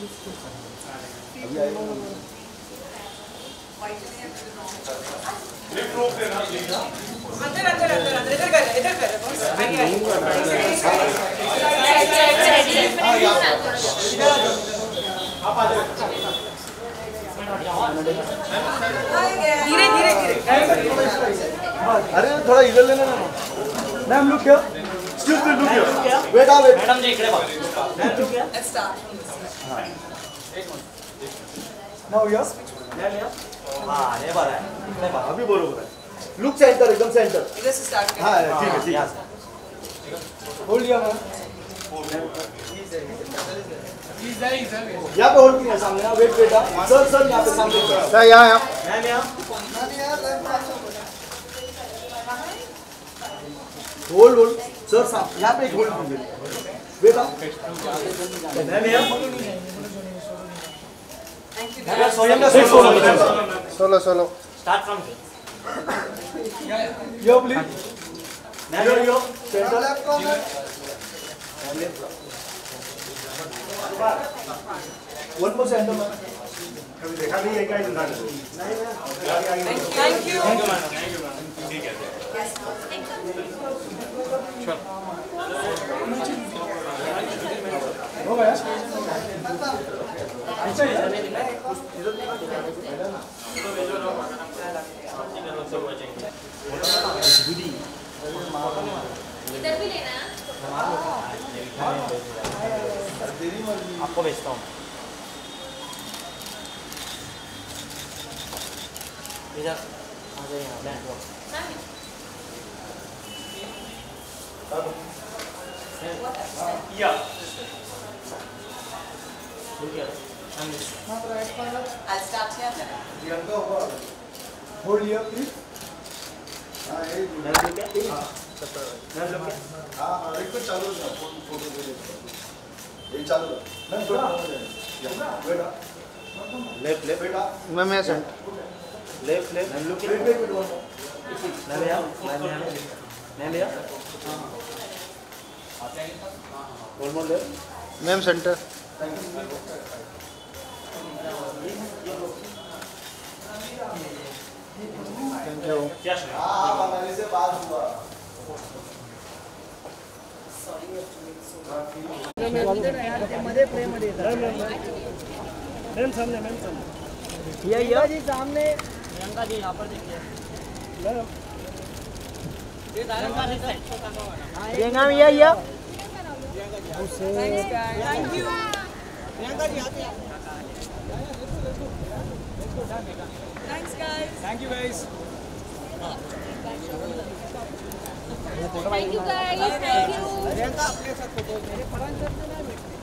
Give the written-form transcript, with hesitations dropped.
अभी आएगा अंदर अंदर अंदर अंदर इधर कर आप आ जाओ धीरे धीरे धीरे अरे थोड़ा इधर लेना ना ma'am look here excuse me look here wait आ वेट मैडम जी इकडे बघा मैम लुक या स्टार्ट नाउ हियर हां हे बरं आहे इकडे बघा अभी बरोबर है लुक सेंटर एकदम सेंटर इधर से स्टार्ट हाँ ठीक है होल्ड लिया मैम यहाँ पे होल्ड किया सामने वेट बेटा सर सर यहाँ पे सामने सर यहाँ मैम या होल्ड होल्ड सर सामने यहाँ पे एक होल्ड कीजिए बेटा मैम या सोलो सोलो स्टार्ट फ्रॉम यो प्लीज मैम यो centre one more centre ma'am कभी देखा नहीं है क्या इतना थैंक यू ठीक है हो गया अच्छा इधर भी लेना आपको भेजता हूँ इधर आ जाइए या I'll start here. होल्ड लिया प्लीज हाँ ये हाँ एक मिनट चालू है फोटो ये चालू है मैम थोड़ा बेटा लेफ्ट लेफ्ट बेटा मैम यहाँ सेंट left left ma'am look wait wait ma'am या मैम या one more left ma'am centre thank you क्या हाँ बनाने से बात हुआ मैम सामने ये जी सामने प्रियंका जी यहाँ पर देखिए ये नाम ये Thank you. Thanks guys. Thank you guys thank you